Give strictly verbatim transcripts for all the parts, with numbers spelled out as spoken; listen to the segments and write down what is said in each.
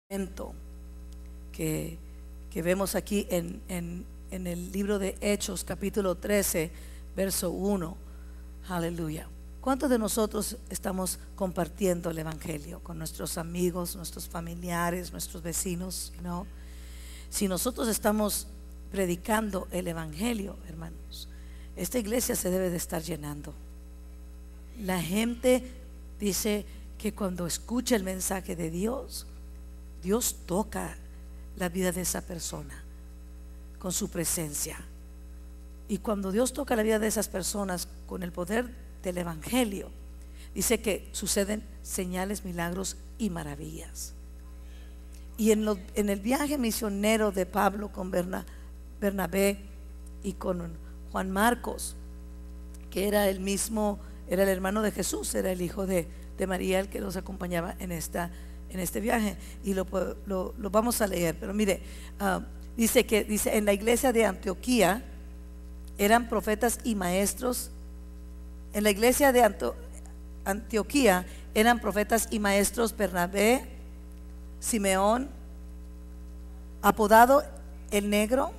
Que, que vemos aquí en, en, en el libro de Hechos capítulo trece verso uno. Aleluya. ¿Cuántos de nosotros estamos compartiendo el evangelio con nuestros amigos, nuestros familiares, nuestros vecinos? ¿No? Si nosotros estamos predicando el evangelio, hermanos, esta iglesia se debe de estar llenando. La gente dice que cuando escucha el mensaje de Dios, Dios toca la vida de esa persona con su presencia. Y cuando Dios toca la vida de esas personas con el poder del evangelio, dice que suceden señales, milagros y maravillas. Y en, lo, en el viaje misionero de Pablo con Berna, Bernabé y con Juan Marcos, que era el mismo, era el hermano de Jesús, era el hijo de, de María, el que los acompañaba en esta en este viaje, y lo, lo, lo vamos a leer. Pero mire, uh, dice que dice en la iglesia de Antioquía eran profetas y maestros. En la iglesia de Anto, Antioquía eran profetas y maestros Bernabé, Simeón, apodado el Negro,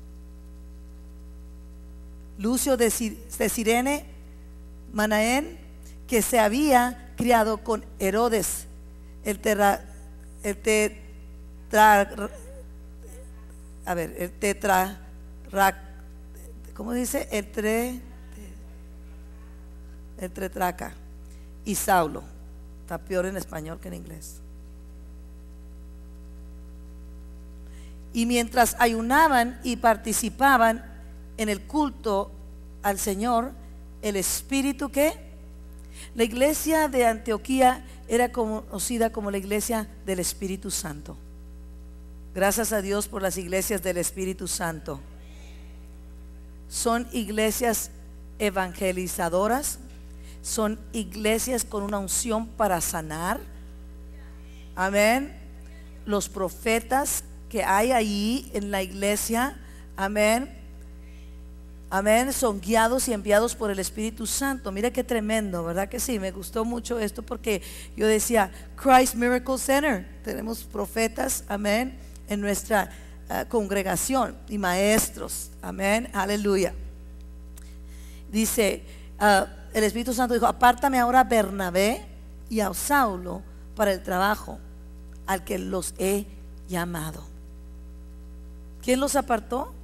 Lucio de, de Cirene, Manaén, que se había criado con Herodes el terra, el tetra, a ver, el tetra, ¿cómo dice? El tre, el tetraca, y Saulo. Está peor en español que en inglés. Y mientras ayunaban y participaban en el culto al Señor, el Espíritu que la iglesia de Antioquía era conocida como la iglesia del Espíritu Santo. Gracias a Dios por las iglesias del Espíritu Santo. Son iglesias evangelizadoras, son iglesias con una unción para sanar. Amén. Los profetas que hay ahí en la iglesia, amén, amén, son guiados y enviados por el Espíritu Santo. Mira qué tremendo, ¿verdad que sí? Me gustó mucho esto porque yo decía Christ Miracle Center. Tenemos profetas, amén, en nuestra uh, congregación y maestros, amén, aleluya. Dice uh, el Espíritu Santo dijo: apártame ahora a Bernabé y a Saulo para el trabajo al que los he llamado. ¿Quién los apartó?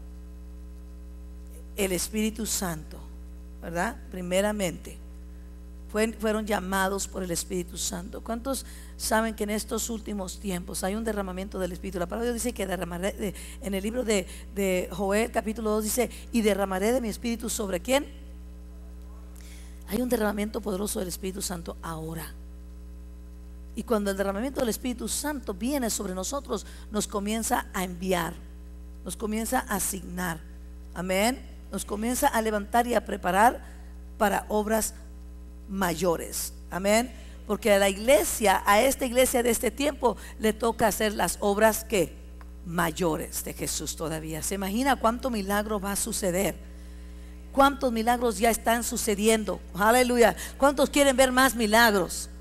El Espíritu Santo, ¿verdad? Primeramente fueron llamados por el Espíritu Santo. ¿Cuántos saben que en estos últimos tiempos hay un derramamiento del Espíritu? La palabra de Dios dice que derramaré de, en el libro de, de Joel capítulo dos dice: y derramaré de mi Espíritu sobre ¿quién? Hay un derramamiento poderoso del Espíritu Santo ahora. Y cuando el derramamiento del Espíritu Santo viene sobre nosotros, nos comienza a enviar, nos comienza a asignar, amén, nos comienza a levantar y a preparar para obras mayores, amén, porque a la iglesia, a esta iglesia de este tiempo le toca hacer las obras que mayores de Jesús todavía. ¿Se imagina cuánto milagro va a suceder? ¿Cuántos milagros ya están sucediendo? Aleluya. ¿Cuántos quieren ver más milagros?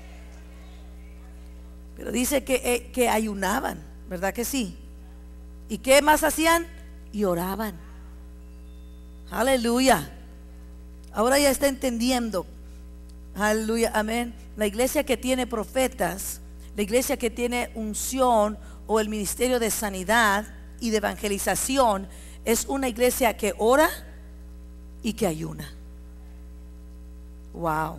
Pero dice que, eh, que ayunaban, ¿verdad que sí? ¿Y qué más hacían? Y oraban. Aleluya. Ahora ya está entendiendo. Aleluya, amén. La iglesia que tiene profetas, la iglesia que tiene unción o el ministerio de sanidad y de evangelización, es una iglesia que ora y que ayuna. Wow.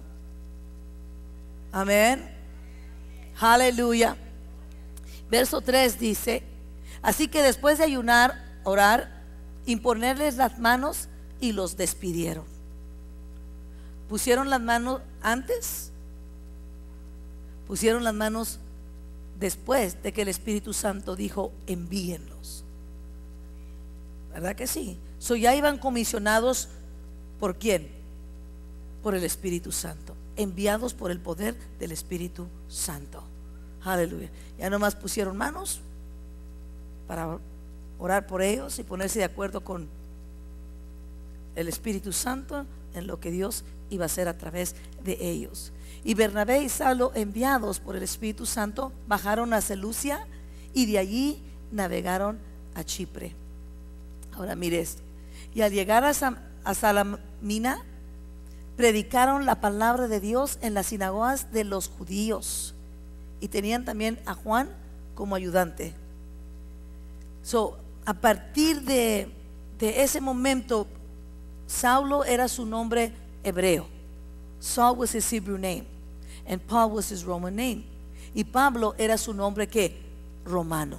Amén. Aleluya. Verso tres dice: así que después de ayunar, orar, imponerles las manos, y los despidieron. ¿Pusieron las manos antes? Pusieron las manos después de que el Espíritu Santo dijo: envíenlos. ¿Verdad que sí? So ya iban comisionados ¿por quién? Por el Espíritu Santo, enviados por el poder del Espíritu Santo. Aleluya. Ya nomás pusieron manos para orar por ellos y ponerse de acuerdo con el Espíritu Santo en lo que Dios iba a hacer a través de ellos. Y Bernabé y Saulo, enviados por el Espíritu Santo, bajaron a Seleucia y de allí navegaron a Chipre. Ahora mire esto. Y al llegar a, Sam, a Salamina, predicaron la palabra de Dios en las sinagogas de los judíos, y tenían también a Juan como ayudante. So, a partir de, de ese momento, Saulo era su nombre hebreo. Saul was his Hebrew name, and Paul was his Roman name. Y Pablo era su nombre que romano.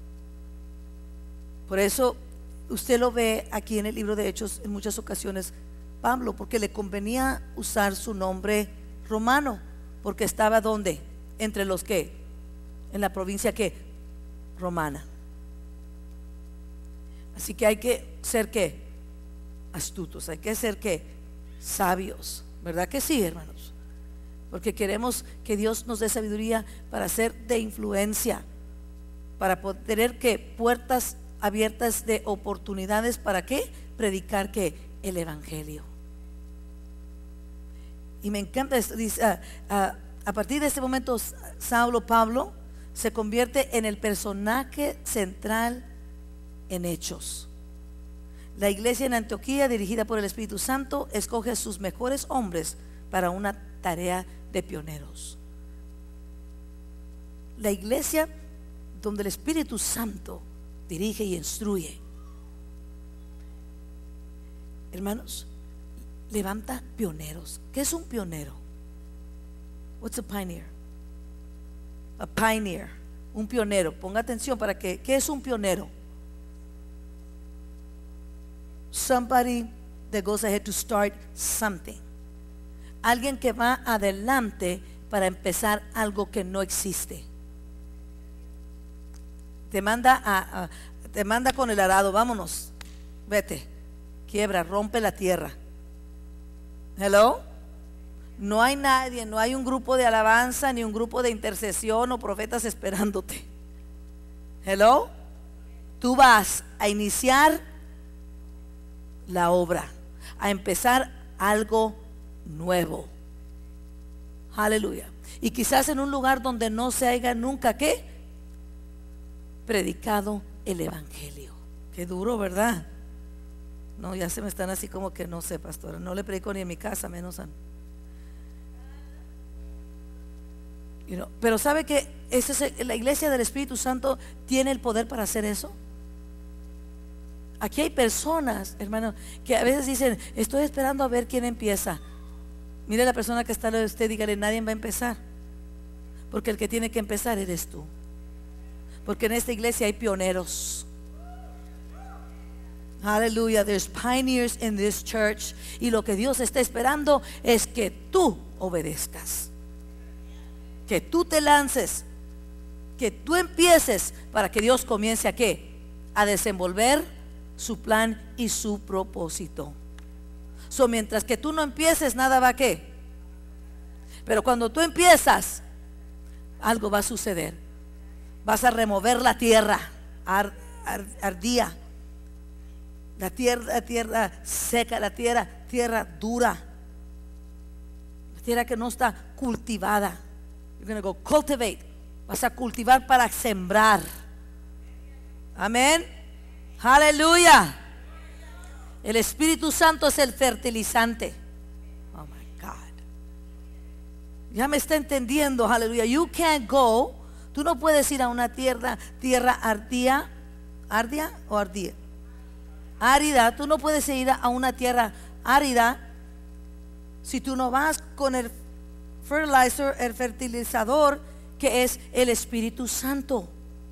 Por eso usted lo ve aquí en el libro de Hechos en muchas ocasiones, Pablo, porque le convenía usar su nombre romano, porque estaba donde, entre los que, en la provincia que romana. Así que hay que ser que astutos, hay que ser que sabios, ¿verdad que sí, hermanos? Porque queremos que Dios nos dé sabiduría para ser de influencia, para poder tener que puertas abiertas de oportunidades. ¿Para qué? Predicar que el evangelio. Y me encanta esto, dice, uh, uh, a partir de este momento Saulo, Pablo, se convierte en el personaje central en Hechos. La iglesia en Antioquía, dirigida por el Espíritu Santo, escoge a sus mejores hombres para una tarea de pioneros. La iglesia donde el Espíritu Santo dirige y instruye, hermanos, levanta pioneros. ¿Qué es un pionero? What's a pioneer? A pioneer, un pionero. Ponga atención para que, ¿qué es un pionero? Somebody that goes ahead to start something. Alguien que va adelante para empezar algo que no existe. Te manda a, a te manda con el arado, vámonos, vete, quiebra, rompe la tierra. Hello. No hay nadie, no hay un grupo de alabanza, ni un grupo de intercesión o profetas esperándote. Hello. Tú vas a iniciar la obra, a empezar algo nuevo. Aleluya. Y quizás en un lugar donde no se haya nunca ¿qué? Predicado el evangelio. Qué duro, ¿verdad? No, ya se me están así como que no sé, pastora, no le predico ni en mi casa, menos a you know, pero sabe que esa es la iglesia del Espíritu Santo, tiene el poder para hacer eso. Aquí hay personas, hermano, que a veces dicen, estoy esperando a ver quién empieza. Mire a la persona que está al lado de usted, dígale, nadie va a empezar, porque el que tiene que empezar eres tú. Porque en esta iglesia hay pioneros. Aleluya. There's pioneers in this church. Y lo que Dios está esperando es que tú obedezcas, que tú te lances, que tú empieces, para que Dios comience a qué? A desenvolver su plan y su propósito. So, mientras que tú no empieces, nada va a qué. Pero cuando tú empiezas, algo va a suceder. Vas a remover la tierra ar, ar, ardía, la tierra, la tierra seca, la tierra, tierra dura, la tierra que no está cultivada. You're going to go cultivate. Vas a cultivar para sembrar. Amén. Aleluya. El Espíritu Santo es el fertilizante. Oh my God. Ya me está entendiendo. Aleluya. You can't go. Tú no puedes ir a una tierra, tierra ardía, ardía o ardía, árida. Tú no puedes ir a una tierra árida si tú no vas con el fertilizer, el fertilizador, que es el Espíritu Santo.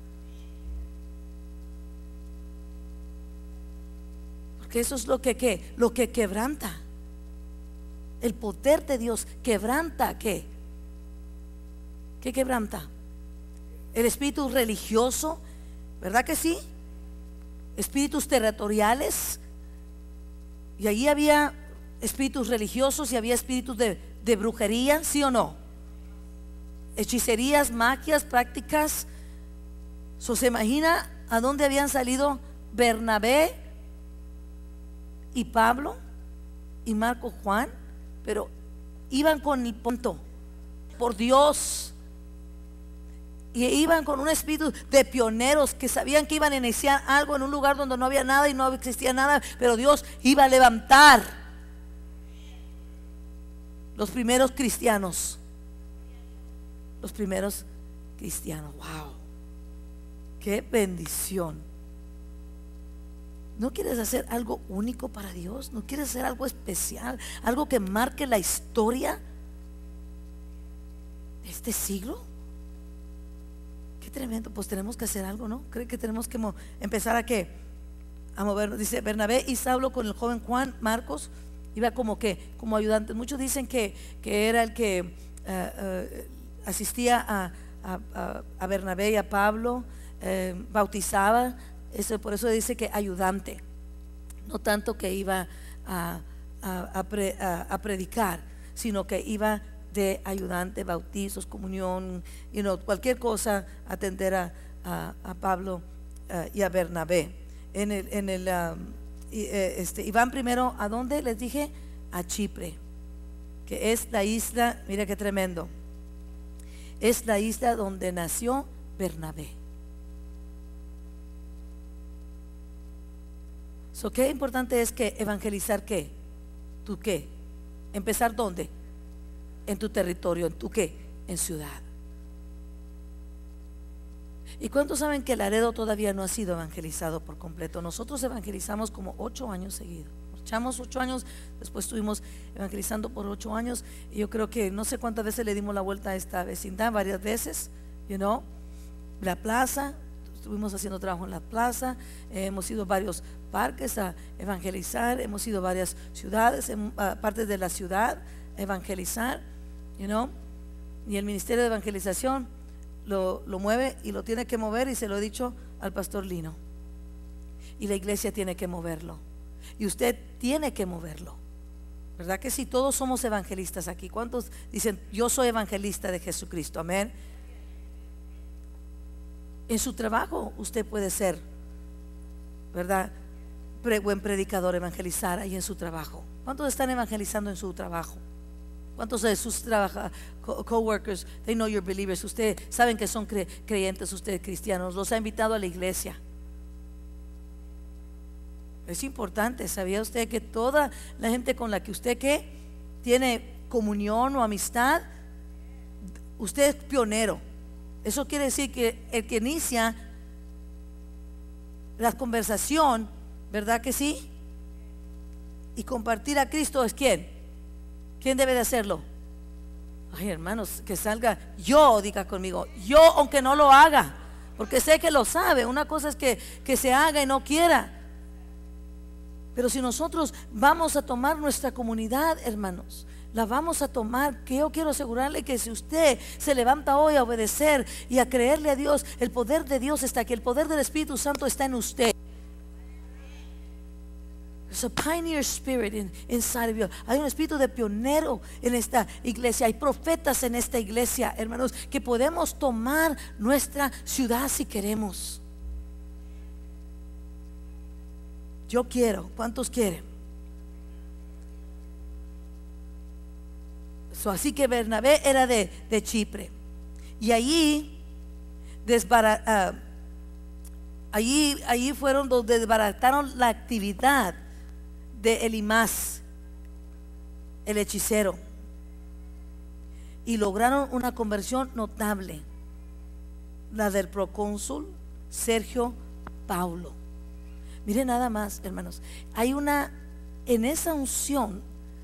Porque eso es lo que, ¿qué? Lo que quebranta. El poder de Dios quebranta, ¿qué? ¿Qué quebranta? El espíritu religioso, ¿verdad que sí? Espíritus territoriales. Y allí había espíritus religiosos y había espíritus de, de brujería, ¿sí o no? Hechicerías, magias, prácticas. So, ¿se imagina a dónde habían salido Bernabé y Pablo y Marco, Juan? Pero iban con el punto por Dios. y iban con un espíritu de pioneros que sabían que iban a iniciar algo en un lugar donde no había nada y no existía nada, pero Dios iba a levantar los primeros cristianos. Los primeros cristianos. Wow, qué bendición. ¿No quieres hacer algo único para Dios? ¿No quieres hacer algo especial? Algo que marque la historia de este siglo. Qué tremendo. Pues tenemos que hacer algo, ¿no? ¿Cree que tenemos que mo- empezar a qué? A movernos. Dice Bernabé y Saulo con el joven Juan Marcos. Iba como que, como ayudante. Muchos dicen que, que era el que uh, uh, asistía a, a, a, a Bernabé y a Pablo, uh, bautizaba. Eso, por eso dice que ayudante, no tanto que iba a, a, a, pre, a, a predicar, sino que iba de ayudante, bautizos, comunión, you know, cualquier cosa, atender a, a, a Pablo uh, y a Bernabé. En el, en el um, y, eh, este, y van primero a dónde les dije, a Chipre, que es la isla, mira qué tremendo, es la isla donde nació Bernabé. So, qué importante es que evangelizar qué, tú qué, empezar dónde, en tu territorio, en tu qué, en ciudad. ¿Y cuántos saben que Laredo todavía no ha sido evangelizado por completo? Nosotros evangelizamos como ocho años seguidos. Echamos ocho años, después estuvimos evangelizando por ocho años. Y yo creo que no sé cuántas veces le dimos la vuelta a esta vecindad, varias veces, you know, la plaza. Estuvimos haciendo trabajo en la plaza, eh, hemos ido a varios parques a evangelizar, hemos ido a varias ciudades, en, a partes de la ciudad a evangelizar, you know, y el ministerio de evangelización lo, lo mueve y lo tiene que mover, y se lo he dicho al pastor Lino, y la iglesia tiene que moverlo, y usted tiene que moverlo, ¿verdad que sí? Todos somos evangelistas aquí. ¿Cuántos dicen yo soy evangelista de Jesucristo? Amén. En su trabajo usted puede ser, ¿verdad?, Pre, buen predicador, evangelizar ahí en su trabajo. ¿Cuántos están evangelizando en su trabajo? ¿Cuántos de sus trabaja, co- coworkers, they know you're believers, ustedes saben que son cre, creyentes, ustedes cristianos, los ha invitado a la iglesia? Es importante. ¿Sabía usted que toda la gente con la que usted que tiene comunión o amistad, usted es pionero? Eso quiere decir que el que inicia la conversación, ¿verdad que sí? Y compartir a Cristo es ¿quién? ¿Quién debe de hacerlo? Ay, hermanos, que salga yo, diga conmigo, yo, aunque no lo haga, porque sé que lo sabe. Una cosa es que, que se haga y no quiera, pero si nosotros vamos a tomar nuestra comunidad, hermanos, la vamos a tomar, que yo quiero asegurarle que si usted se levanta hoy a obedecer y a creerle a Dios, el poder de Dios está aquí, el poder del Espíritu Santo está en usted. There's a pioneer spirit in, inside of you. Hay un espíritu de pionero en esta iglesia. Hay profetas en esta iglesia, hermanos, que podemos tomar nuestra ciudad si queremos. Yo quiero. ¿Cuántos quieren? So, así que Bernabé era de, de Chipre, y allí desbara, uh, allí, allí fueron donde desbarataron la actividad de Elimás, el hechicero, y lograron una conversión notable, la del procónsul Sergio Paulo. Miren nada más, hermanos, hay una, en esa unción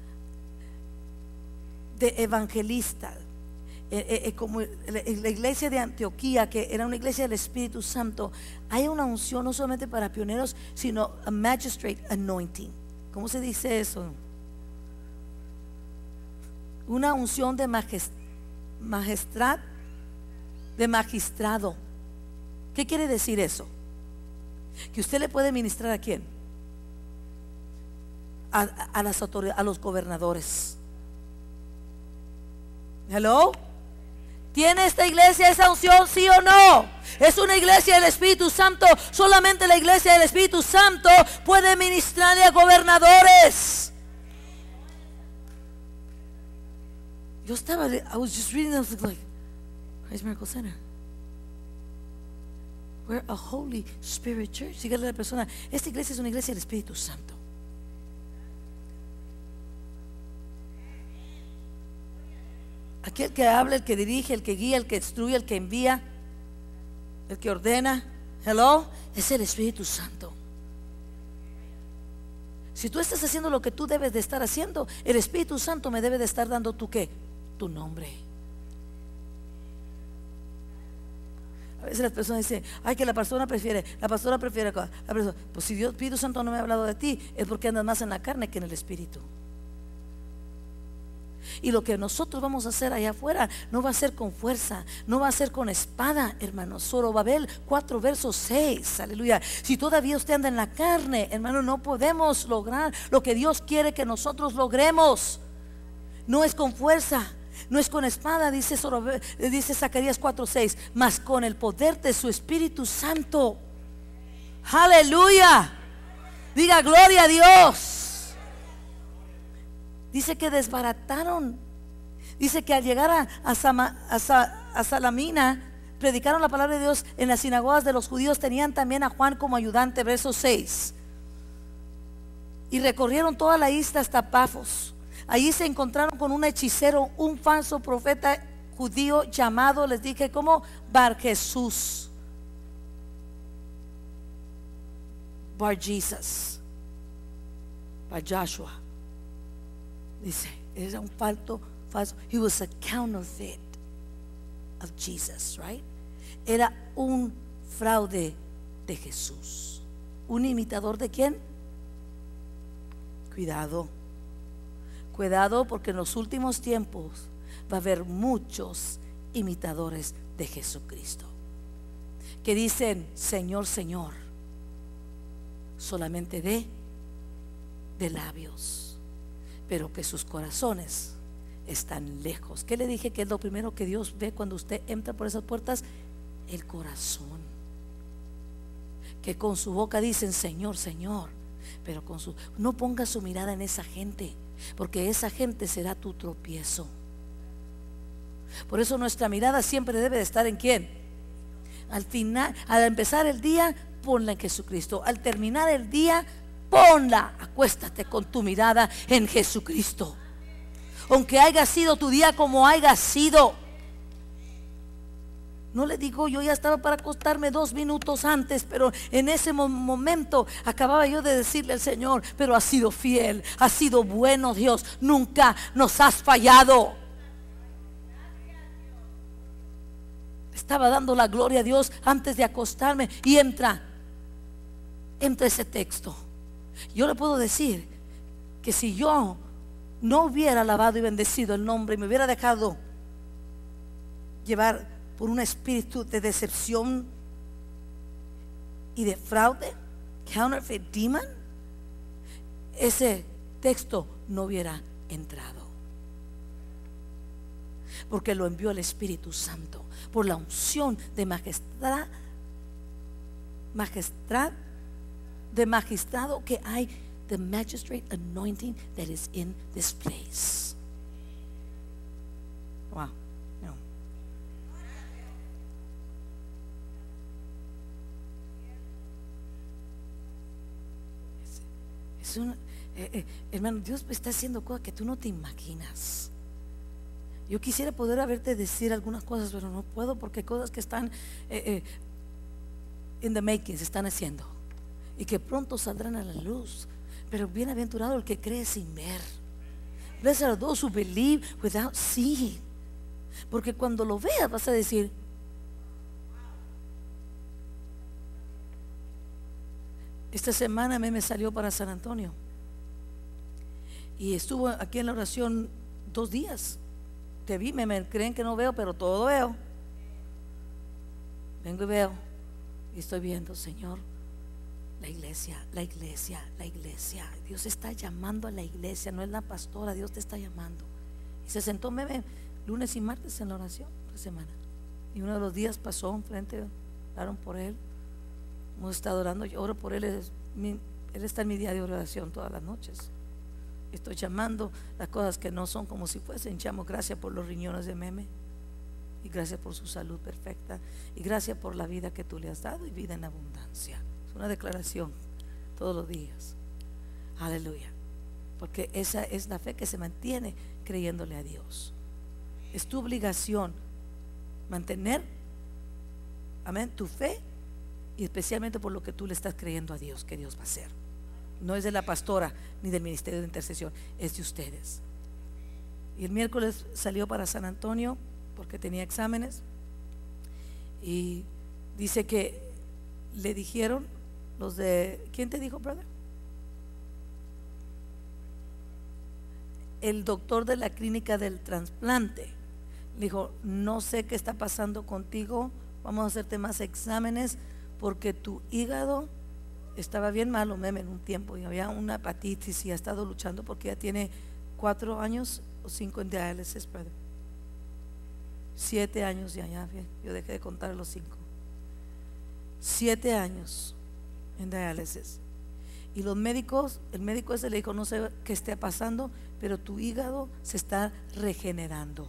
de evangelista, eh, eh, como la iglesia de Antioquía, que era una iglesia del Espíritu Santo, hay una unción no solamente para pioneros, sino a magistrate anointing. ¿Cómo se dice eso? Una unción de majest, majestad, de magistrado. ¿Qué quiere decir eso? Que usted le puede ministrar ¿a quién? A, a las autoridades, a los gobernadores. Hello. ¿Tiene esta iglesia esa unción, sí o no? Es una iglesia del Espíritu Santo. Solamente la iglesia del Espíritu Santo puede ministrarle a gobernadores. Yo estaba, I was just reading, I was like, Christ Miracle Center. We're a Holy Spirit church. Dígale a la persona, esta iglesia es una iglesia del Espíritu Santo. Aquel que habla, el que dirige, el que guía, el que instruye, el que envía, el que ordena, hello, es el Espíritu Santo. Si tú estás haciendo lo que tú debes de estar haciendo, el Espíritu Santo me debe de estar dando tu qué, tu nombre. A veces las personas dicen, ay, que la persona prefiere, la pastora prefiere, la persona, pues si Dios, Espíritu Santo no me ha hablado de ti, es porque andas más en la carne que en el Espíritu. Y lo que nosotros vamos a hacer allá afuera no va a ser con fuerza, no va a ser con espada, hermano. Zorobabel cuatro versos seis, aleluya. Si todavía usted anda en la carne, hermano, no podemos lograr lo que Dios quiere que nosotros logremos. No es con fuerza, no es con espada, dice, Zorobabel, dice Zacarías cuatro seis, mas con el poder de su Espíritu Santo. Aleluya. Diga gloria a Dios. Dice que desbarataron. Dice que al llegar a, a, Sama, a, Sa, a Salamina, predicaron la palabra de Dios en las sinagogas de los judíos. Tenían también a Juan como ayudante, verso seis. Y recorrieron toda la isla hasta Pafos. Allí se encontraron con un hechicero, un falso profeta judío llamado, les dije, como Bar Jesús, Bar Jesus, Bar Joshua. Dice, era un falso, falso. He was a counterfeit of Jesus, right? Era un fraude de Jesús. ¿Un imitador de quién? Cuidado. Cuidado, porque en los últimos tiempos va a haber muchos imitadores de Jesucristo que dicen, Señor, Señor, solamente de de labios, pero que sus corazones están lejos. ¿Qué le dije que es lo primero que Dios ve cuando usted entra por esas puertas? El corazón. Que con su boca dicen Señor, Señor, pero con su, no ponga su mirada en esa gente, porque esa gente será tu tropiezo. Por eso nuestra mirada siempre debe de estar en quién. Al final, al empezar el día, ponla en Jesucristo. Al terminar el día, ponla, acuéstate con tu mirada en Jesucristo. Aunque haya sido tu día como haya sido. No le digo, yo ya estaba para acostarme dos minutos antes, pero en ese momento acababa yo de decirle al Señor, pero has sido fiel, has sido bueno, Dios, nunca nos has fallado. Estaba dando la gloria a Dios antes de acostarme y entra, entra ese texto. Yo le puedo decir que si yo no hubiera alabado y bendecido el nombre y me hubiera dejado llevar por un espíritu de decepción y de fraude, counterfeit demon, ese texto no hubiera entrado, porque lo envió el Espíritu Santo por la unción de majestad, majestad, de magistrado que hay, the magistrate anointing that is in this place. Wow. No. Es, es un, eh, eh, hermano, Dios está haciendo cosas que tú no te imaginas. Yo quisiera poder haberte decir algunas cosas, pero no puedo, porque cosas que están eh, eh, in the making, se están haciendo y que pronto saldrán a la luz. Pero bienaventurado el que cree sin ver. Blessed are those who believe without seeing. Porque cuando lo veas vas a decir, esta semana me, me salió para San Antonio y estuvo aquí en la oración dos días. Te vi, me, me creen que no veo, pero todo veo. Vengo y veo y estoy viendo, Señor, la iglesia, la iglesia, la iglesia. Dios está llamando a la iglesia, no es la pastora, Dios te está llamando. Y se sentó Meme lunes y martes en la oración la semana. Y uno de los días pasó enfrente, oraron por él. Hemos estado orando, yo oro por él, él, es mi, él está en mi día de oración todas las noches. Estoy llamando las cosas que no son como si fuesen. Llamo gracias por los riñones de Meme. y gracias por su salud perfecta, y gracias por la vida que tú le has dado y vida en abundancia. Es una declaración todos los días. Aleluya. Porque esa es la fe que se mantiene creyéndole a Dios. Es tu obligación mantener, amén, tu fe, y especialmente por lo que tú le estás creyendo a Dios que Dios va a hacer. No es de la pastora ni del ministerio de intercesión, es de ustedes. Y el miércoles salió para San Antonio porque tenía exámenes, y dice que le dijeron los de, ¿quién te dijo, brother? El doctor de la clínica del trasplante le dijo: no sé qué está pasando contigo, vamos a hacerte más exámenes porque tu hígado estaba bien malo, meme, en un tiempo, y había una hepatitis, y ha estado luchando porque ya tiene cuatro años o cinco en diálisis, brother. Siete años ya, ya, yo dejé de contar los cinco. Siete años en diálisis. Y los médicos, el médico ese le dijo: no sé qué esté pasando, pero tu hígado se está regenerando.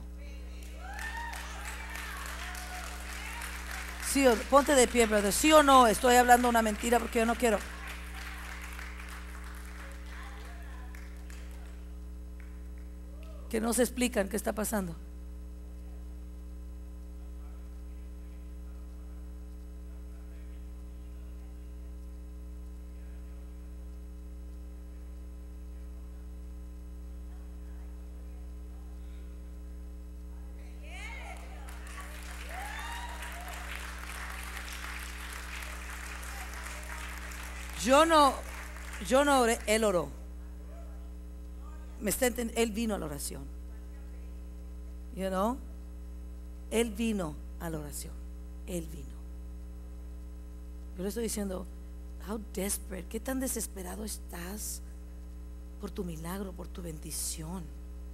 Sí, ponte de pie, brother. ¿Sí o no? Estoy hablando una mentira porque yo no quiero. Que no se explican qué está pasando. Yo no, yo no oré, él oró. Me está entendiendo, él vino a la oración. You know? Él vino a la oración. Él vino. Yo le estoy diciendo: how desperate, qué tan desesperado estás por tu milagro, por tu bendición.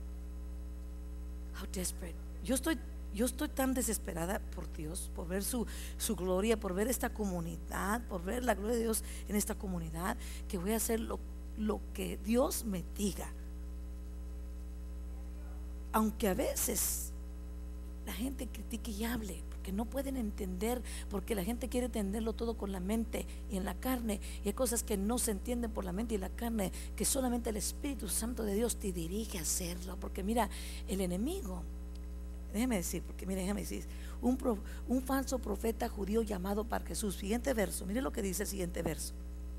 How desperate. Yo estoy Yo estoy tan desesperada por Dios, por ver su, su gloria, por ver esta comunidad, por ver la gloria de Dios en esta comunidad, que voy a hacer lo, lo que Dios me diga. Aunque a veces la gente critique y hable, porque no pueden entender, porque la gente quiere entenderlo todo con la mente y en la carne, y hay cosas que no se entienden por la mente y la carne, que solamente el Espíritu Santo de Dios te dirige a hacerlo. Porque mira, el enemigo, déjeme decir, porque mire, déjeme decir, un, pro, un falso profeta judío llamado Bar Jesús, siguiente verso, mire lo que dice el siguiente verso,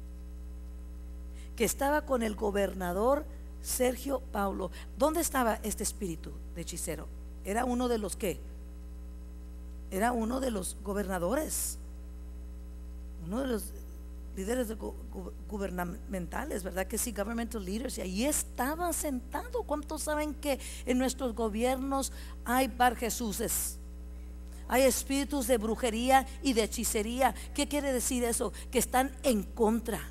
que estaba con el gobernador Sergio Paulo. ¿Dónde estaba este espíritu de hechicero? Era uno de los que, era uno de los gobernadores, uno de los líderes de go, go, gubernamentales, ¿verdad que sí? Governmental leaders. Y ahí estaba sentado. ¿Cuántos saben que en nuestros gobiernos hay Bar Jesuses? Hay espíritus de brujería y de hechicería. ¿Qué quiere decir eso? Que están en contra.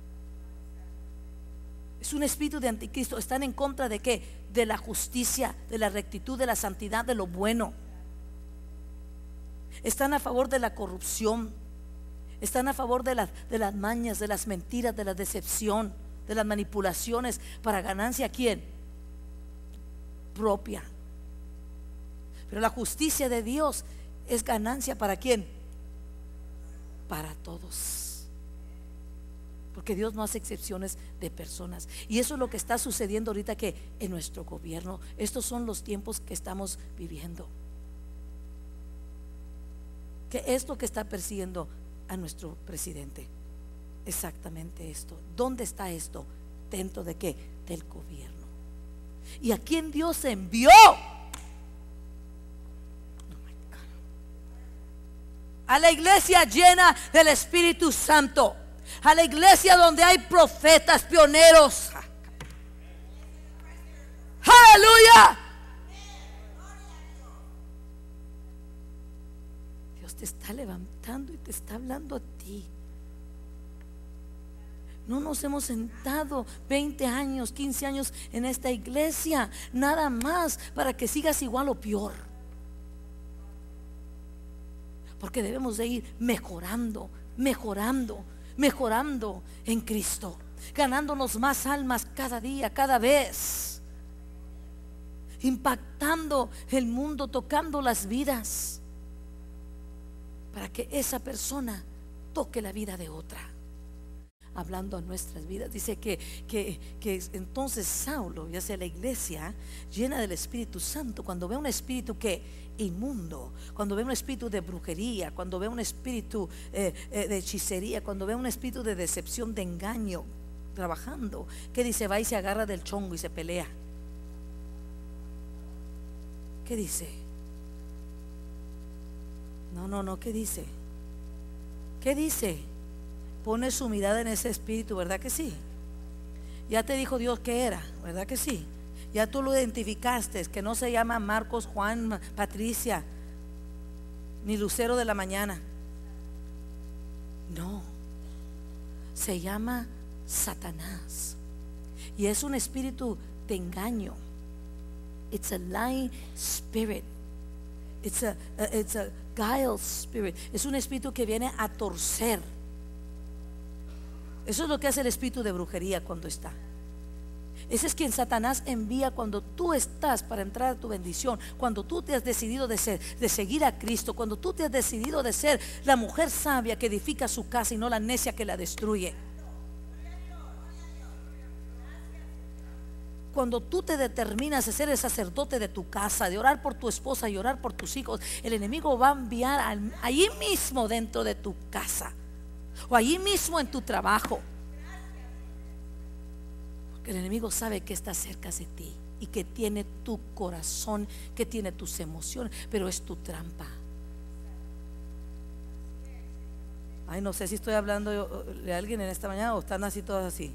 Es un espíritu de anticristo. ¿Están en contra de qué? De la justicia, de la rectitud, de la santidad, de lo bueno. Están a favor de la corrupción. Están a favor de las, de las mañas, de las mentiras, de la decepción, de las manipulaciones para ganancia. ¿Quién? Propia. Pero la justicia de Dios es ganancia para quién? Para todos. Porque Dios no hace excepciones de personas. Y eso es lo que está sucediendo ahorita, que en nuestro gobierno, estos son los tiempos que estamos viviendo. Que esto que está persiguiendo a nuestro presidente, exactamente esto. ¿Dónde está esto? ¿Dentro de qué? Del gobierno. ¿Y a quién Dios envió? Oh my God. A la iglesia llena del Espíritu Santo, a la iglesia donde hay profetas pioneros. Aleluya. Te está levantando y te está hablando a ti. No nos hemos sentado veinte años, quince años en esta iglesia nada más para que sigas igual o peor. Porque debemos de ir mejorando, mejorando, mejorando en Cristo, ganándonos más almas cada día, cada vez. impactando el mundo, tocando las vidas, para que esa persona toque la vida de otra, hablando a nuestras vidas. Dice que, que, que entonces Saulo, ya sea la iglesia llena del Espíritu Santo, cuando ve un espíritu que inmundo, cuando ve un espíritu de brujería, cuando ve un espíritu eh, eh, de hechicería, cuando ve un espíritu de decepción, de engaño trabajando, que dice, va y se agarra del chongo y se pelea. ¿Qué dice? No, no, no, ¿qué dice? ¿Qué dice? Pone su mirada en ese espíritu, ¿verdad que sí? Ya te dijo Dios que era, ¿verdad que sí? Ya tú lo identificaste, que no se llama Marcos, Juan, Patricia, ni Lucero de la mañana. No, se llama Satanás. Y es un espíritu de engaño. It's a lying spirit. It's a, a it's a guile spirit. Es un espíritu que viene a torcer. Eso es lo que hace el espíritu de brujería cuando está. Ese es quien Satanás envía cuando tú estás para entrar a tu bendición, cuando tú te has decidido de ser, de seguir a Cristo, cuando tú te has decidido de ser la mujer sabia que edifica su casa y no la necia que la destruye. Cuando tú te determinas a ser el sacerdote de tu casa, de orar por tu esposa y orar por tus hijos, el enemigo va a enviar al, allí mismo dentro de tu casa o allí mismo en tu trabajo, porque el enemigo sabe que está cerca de ti y que tiene tu corazón, que tiene tus emociones, pero es tu trampa. Ay, no sé si estoy hablando de alguien en esta mañana o están así todos así.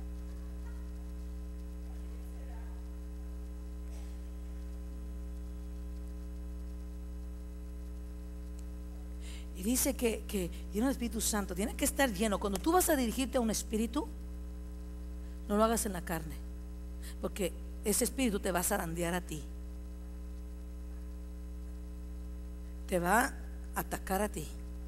Y dice que, que lleno del Espíritu Santo, tiene que estar lleno. Cuando tú vas a dirigirte a un espíritu, no lo hagas en la carne, porque ese espíritu te va a zarandear a ti, te va a atacar a ti.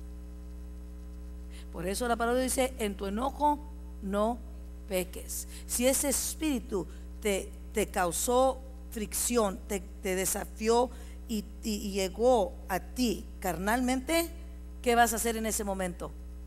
Por eso la palabra dice, en tu enojo no peques. Si ese espíritu te, te causó fricción, te, te desafió y, y, y llegó a ti carnalmente, ¿qué vas a hacer en ese momento?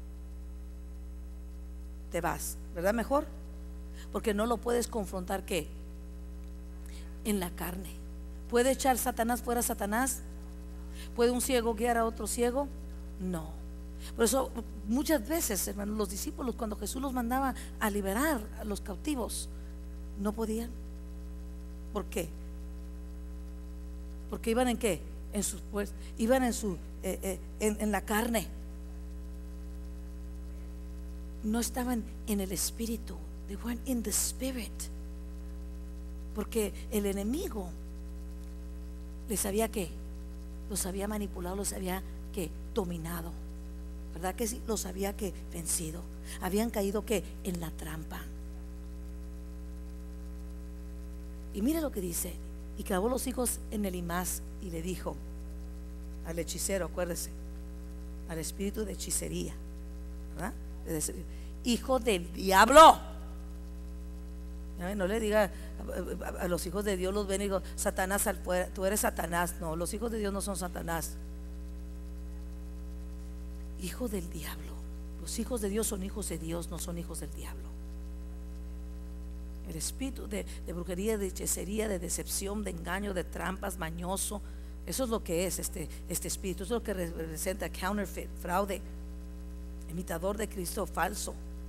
Te vas, ¿verdad? Mejor, porque no lo puedes confrontar. ¿Qué? En la carne. ¿Puede echar Satanás fuera a Satanás? ¿Puede un ciego guiar a otro ciego? No. Por eso muchas veces, hermanos, los discípulos, cuando Jesús los mandaba a liberar a los cautivos, no podían. ¿Por qué? Porque iban en qué, en sus pues, iban en su eh, eh, en, en la carne. No estaban en el espíritu. They weren't in the spirit. Porque el enemigo les había que los había manipulado, los había que dominado, ¿verdad que sí? Los había que vencido. Habían caído que en la trampa. Y mire lo que dice: y clavó los hijos en el imás y le dijo al hechicero, acuérdese, al espíritu de hechicería, ¿verdad? Hijo del diablo. No le diga a, a, a los hijos de Dios, los ven y digo, Satanás al fuera, tú eres Satanás. No, los hijos de Dios no son Satanás. Hijo del diablo. Los hijos de Dios son hijos de Dios, no son hijos del diablo. El espíritu de, de brujería, de hechicería, de decepción, de engaño, de trampas, mañoso, eso es lo que es este, este espíritu. Eso es lo que representa counterfeit, fraude, imitador de Cristo falso.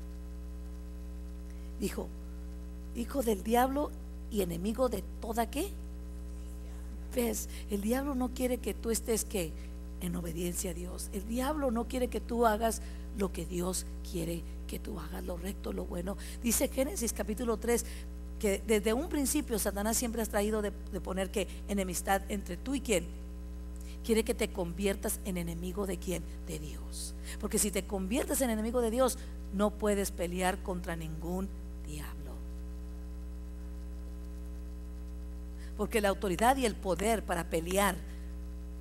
Dijo, hijo del diablo y enemigo de toda ¿qué? ¿Ves? El diablo no quiere que tú estés ¿qué? En obediencia a Dios. El diablo no quiere que tú hagas lo que Dios quiere que tú hagas, lo recto, lo bueno. Dice Génesis capítulo tres que desde un principio Satanás siempre ha traído de, de poner que enemistad entre tú y quién. Quiere que te conviertas en enemigo de quién, de Dios. Porque si te conviertes en enemigo de Dios, no puedes pelear contra ningún diablo. Porque la autoridad y el poder para pelear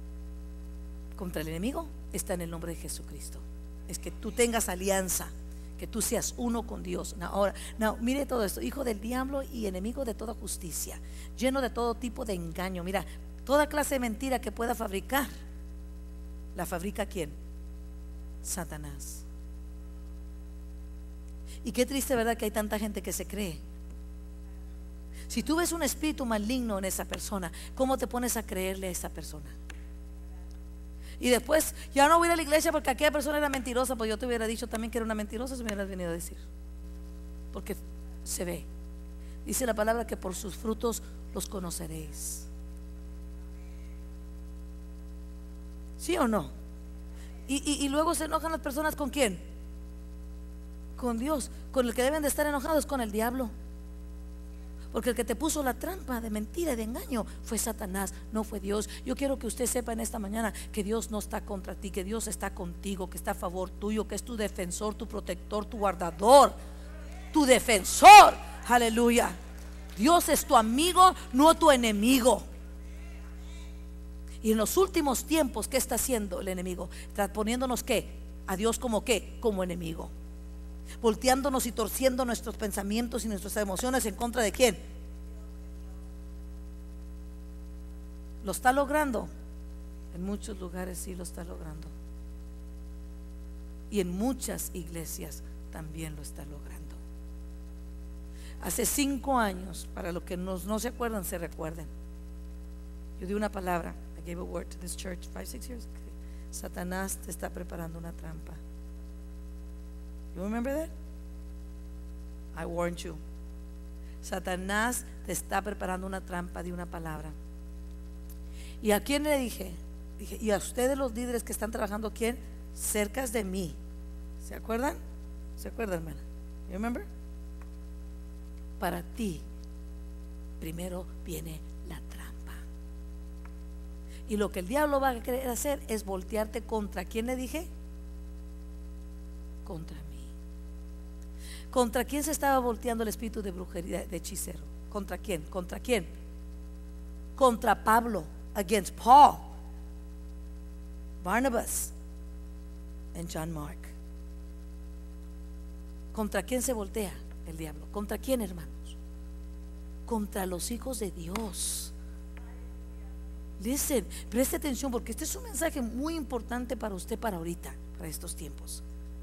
contra el enemigo está en el nombre de Jesucristo. Es que tú tengas alianza, que tú seas uno con Dios. Now, ahora, now, mire todo esto: hijo del diablo y enemigo de toda justicia, lleno de todo tipo de engaño. Mira, toda clase de mentira que pueda fabricar, ¿la fabrica quién? Satanás. Y qué triste, ¿verdad?, que hay tanta gente que se cree. Si tú ves un espíritu maligno en esa persona, ¿cómo te pones a creerle a esa persona? Y después, ya no voy a ir a la iglesia porque aquella persona era mentirosa. Pues yo te hubiera dicho también que era una mentirosa si me hubieras venido a decir. Porque se ve. Dice la palabra que por sus frutos los conoceréis. ¿Sí o no? Y, y, y luego se enojan las personas ¿con quién? Con Dios. Con el que deben de estar enojados, con el diablo. Porque el que te puso la trampa de mentira y de engaño fue Satanás, no fue Dios. Yo quiero que usted sepa en esta mañana que Dios no está contra ti, que Dios está contigo, que está a favor tuyo, que es tu defensor, tu protector, tu guardador, tu defensor. Aleluya. Dios es tu amigo, no tu enemigo. Y en los últimos tiempos, ¿qué está haciendo el enemigo? Está poniéndonos ¿qué? A Dios como ¿qué? Como enemigo. Volteándonos y torciendo nuestros pensamientos y nuestras emociones en contra de quién. ¿Lo está logrando? En muchos lugares sí lo está logrando. Y en muchas iglesias también lo está logrando. Hace cinco años, para los que no, no se acuerdan, se recuerden, yo di una palabra. I gave a word to this church five, six years. Satanás te está preparando una trampa. You remember that? I warned you. Satanás te está preparando una trampa de una palabra. ¿Y a quién le dije? Dije, y a ustedes los líderes que están trabajando, ¿quién? Cerca de mí. ¿Se acuerdan? ¿Se acuerdan, hermana? You remember? Para ti primero viene la trampa. Y lo que el diablo va a querer hacer es voltearte contra ¿quién le dije? Contra mí. ¿Contra quién se estaba volteando el espíritu de brujería, de hechicero? ¿Contra quién? ¿Contra quién? Contra Pablo. Against Paul, Barnabas and John Mark. ¿Contra quién se voltea el diablo? ¿Contra quién, hermanos? Contra los hijos de Dios. Listen, preste atención, porque este es un mensaje muy importante para usted, para ahorita, para estos tiempos.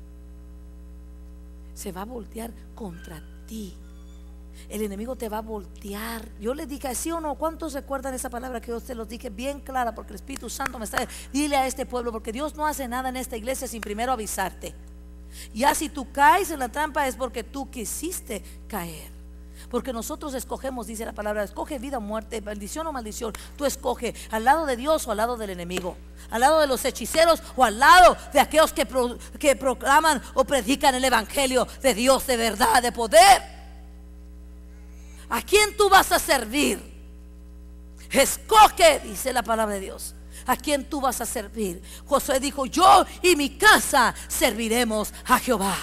Se va a voltear contra ti. El enemigo te va a voltear. Yo le dije, ¿sí o no? ¿Cuántos recuerdan esa palabra que yo te los dije bien clara? Porque el Espíritu Santo me está. Dile a este pueblo, porque Dios no hace nada en esta iglesia sin primero avisarte. Ya si tú caes en la trampa es porque tú quisiste caer. Porque nosotros escogemos, dice la palabra, escoge vida o muerte, bendición o maldición. Tú escoge al lado de Dios o al lado del enemigo, al lado de los hechiceros o al lado de aquellos que, pro, que proclaman o predican el evangelio de Dios de verdad, de poder. ¿A quién tú vas a servir? Escoge, dice la palabra de Dios. ¿A quién tú vas a servir? Josué dijo, yo y mi casa serviremos a Jehová.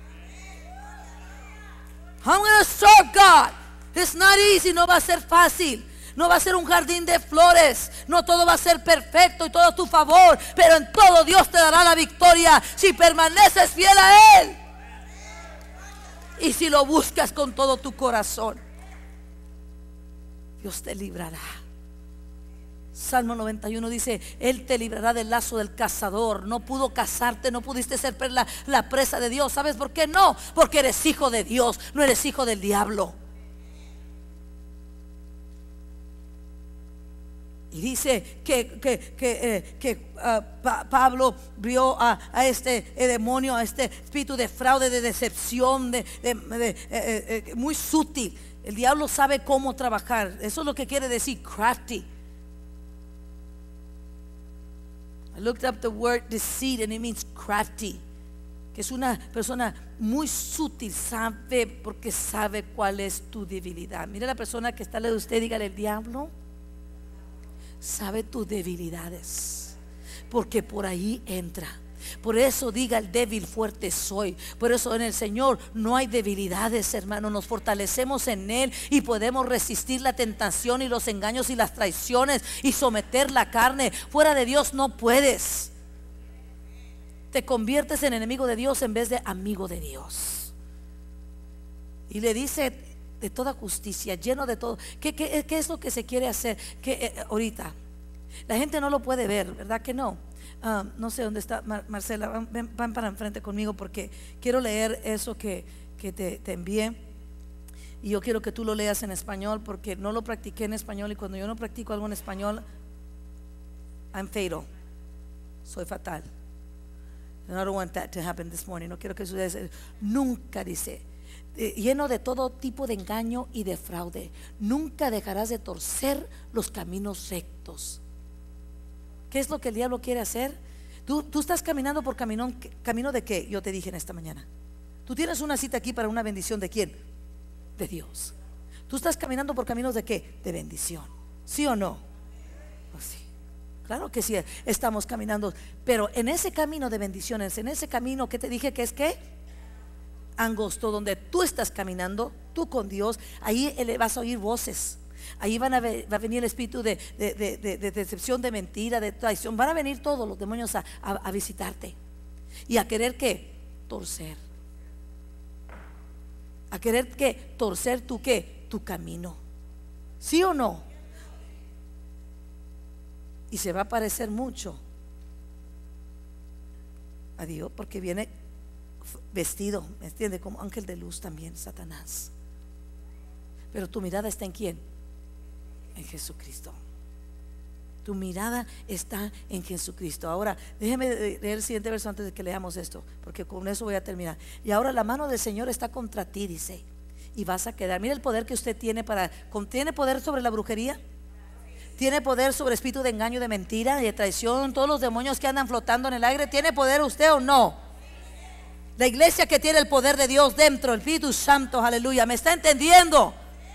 I'm going to serve God. It's not easy, no va a ser fácil. No va a ser un jardín de flores. No todo va a ser perfecto y todo a tu favor. Pero en todo Dios te dará la victoria si permaneces fiel a Él. Y si lo buscas con todo tu corazón, Dios te librará. Salmo noventa y uno dice, Él te librará del lazo del cazador. No pudo cazarte, no pudiste ser la, la presa de Dios. ¿Sabes por qué? No, porque eres hijo de Dios, no eres hijo del diablo. Y dice que, que, que, eh, que uh, pa Pablo vio a, a este eh, demonio, a este espíritu de fraude, de decepción, de, de, de, eh, eh, muy sutil. El diablo sabe cómo trabajar. Eso es lo que quiere decir crafty. I looked up the word deceit and it means crafty, que es una persona muy sutil, sabe, porque sabe cuál es tu debilidad. Mira la persona que está al lado de usted, dígale, el diablo sabe tus debilidades, porque por ahí entra. Por eso diga el débil, fuerte soy. Por eso en el Señor no hay debilidades, hermano. Nos fortalecemos en Él y podemos resistir la tentación y los engaños y las traiciones y someter la carne. Fuera de Dios no puedes. te conviertes en enemigo de Dios en vez de amigo de Dios. Y le dice de toda justicia, lleno de todo. ¿Qué, qué, qué es lo que se quiere hacer? Que eh, ahorita la gente no lo puede ver, ¿verdad que no? Uh, no sé dónde está Mar Marcela, van, van para enfrente conmigo porque quiero leer eso que, que te, te envié. Y yo quiero que tú lo leas en español porque no lo practiqué en español, y cuando yo no practico algo en español, I'm fatal. Soy fatal. And I don't want that to happen this morning. No quiero que suceda. Nunca, dice, eh, lleno de todo tipo de engaño y de fraude, nunca dejarás de torcer los caminos rectos. ¿Qué es lo que el diablo quiere hacer? Tú, tú estás caminando por camino, camino de qué, yo te dije en esta mañana. Tú tienes una cita aquí para una bendición de quién, de Dios. Tú estás caminando por caminos de qué, de bendición. ¿Sí o no? Pues sí. Claro que sí, estamos caminando, pero en ese camino de bendiciones, en ese camino que te dije que es que angosto, donde tú estás caminando, tú con Dios, ahí vas a oír voces. Ahí van a ver, va a venir el espíritu de, de, de, de, de decepción, de mentira, de traición. Van a venir todos los demonios a, a, a visitarte y a querer que torcer, a querer que torcer tu qué, tu camino. ¿Sí o no? Y se va a parecer mucho a Dios porque viene vestido, ¿me entiende? Como ángel de luz también, Satanás. Pero tu mirada está en quién, en Jesucristo. Tu mirada está en Jesucristo. Ahora déjeme leer el siguiente verso antes de que leamos esto, porque con eso voy a terminar. Y ahora la mano del Señor está contra ti, dice, y vas a quedar. Mira el poder que usted tiene para, ¿tiene poder sobre la brujería? ¿Tiene poder sobre espíritu de engaño, de mentira, de traición, todos los demonios que andan flotando en el aire? ¿Tiene poder usted o no? La iglesia que tiene el poder de Dios dentro, el Espíritu Santo, aleluya, ¿me está entendiendo?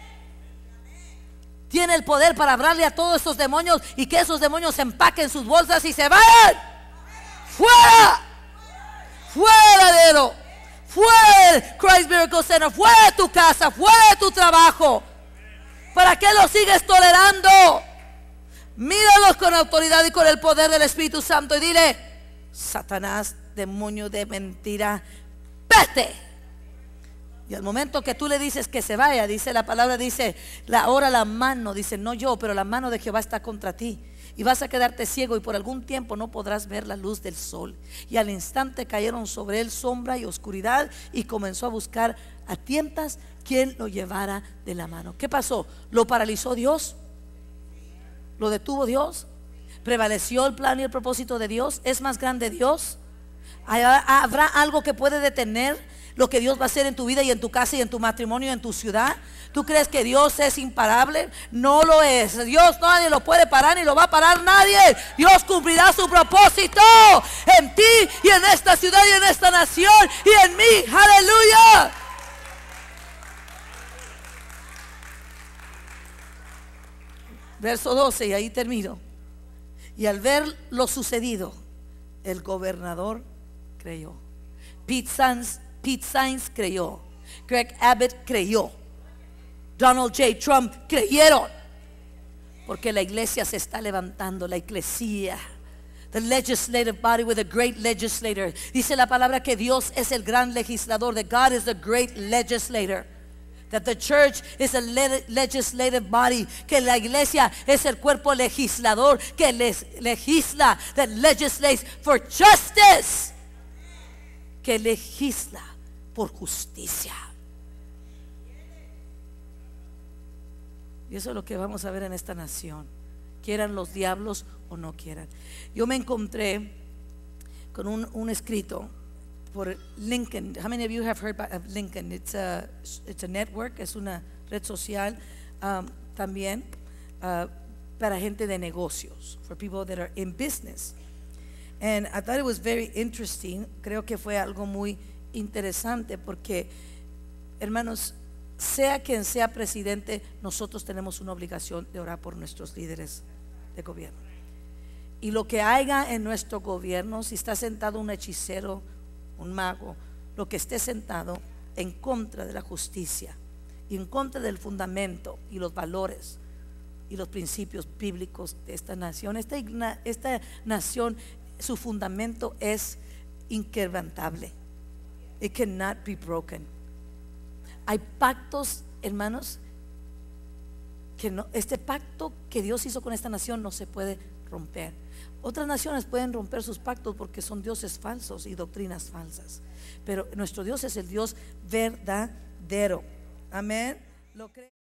Tiene el poder para hablarle a todos esos demonios y que esos demonios se empaquen sus bolsas y se vayan. ¡Fuera! ¡Fuera de él! ¡Fuera de Christ Miracle Center! ¡Fuera de tu casa! ¡Fuera de tu trabajo! ¿Para qué lo sigues tolerando? Míralos con autoridad y con el poder del Espíritu Santo y dile: Satanás, demonio de mentira, vete. Y al momento que tú le dices que se vaya, dice la palabra, dice la, ahora la mano, dice no yo, pero la mano de Jehová está contra ti, y vas a quedarte ciego y por algún tiempo no podrás ver la luz del sol. Y al instante cayeron sobre él sombra y oscuridad, y comenzó a buscar a tientas quien lo llevara de la mano. ¿Qué pasó? ¿Lo paralizó Dios? ¿Lo detuvo Dios? ¿Prevaleció el plan y el propósito de Dios? ¿Es más grande Dios? ¿Habrá algo que puede detener lo que Dios va a hacer en tu vida y en tu casa y en tu matrimonio y en tu ciudad? ¿Tú crees que Dios es imparable? No lo es. Dios nadie lo puede parar ni lo va a parar nadie. Dios cumplirá su propósito en ti y en esta ciudad y en esta nación y en mí. Aleluya. Verso doce, y ahí termino. Y al ver lo sucedido, el gobernador creyó. Pete Sainz, Pete Sainz creyó. Greg Abbott creyó. Donald J. Trump creyeron. Porque la iglesia se está levantando, la iglesia, the legislative body with a great legislator. Dice la palabra que Dios es el gran legislador. That God is the great legislator. That the church is a legislative body. Que la iglesia es el cuerpo legislador que les legisla. That legislates for justice. Que legisla por justicia. Y eso es lo que vamos a ver en esta nación, quieran los diablos o no quieran. Yo me encontré con un, un escrito por LinkedIn. How many of you have heard of LinkedIn? It's a, it's a network, es una red social um, también uh, para gente de negocios, for people that are in business. And I thought it was very interesting. Creo que fue algo muy interesante porque, hermanos, sea quien sea presidente, nosotros tenemos una obligación de orar por nuestros líderes de gobierno. Y lo que haya en nuestro gobierno, si está sentado un hechicero, un mago, lo que esté sentado en contra de la justicia y en contra del fundamento y los valores y los principios bíblicos de esta nación. Esta, esta nación, su fundamento es inquebrantable. It cannot be broken. Hay pactos, hermanos, que no, este pacto que Dios hizo con esta nación no se puede romper. Otras naciones pueden romper sus pactos porque son dioses falsos y doctrinas falsas, pero nuestro Dios es el Dios verdadero. Amén. ¿Lo cree?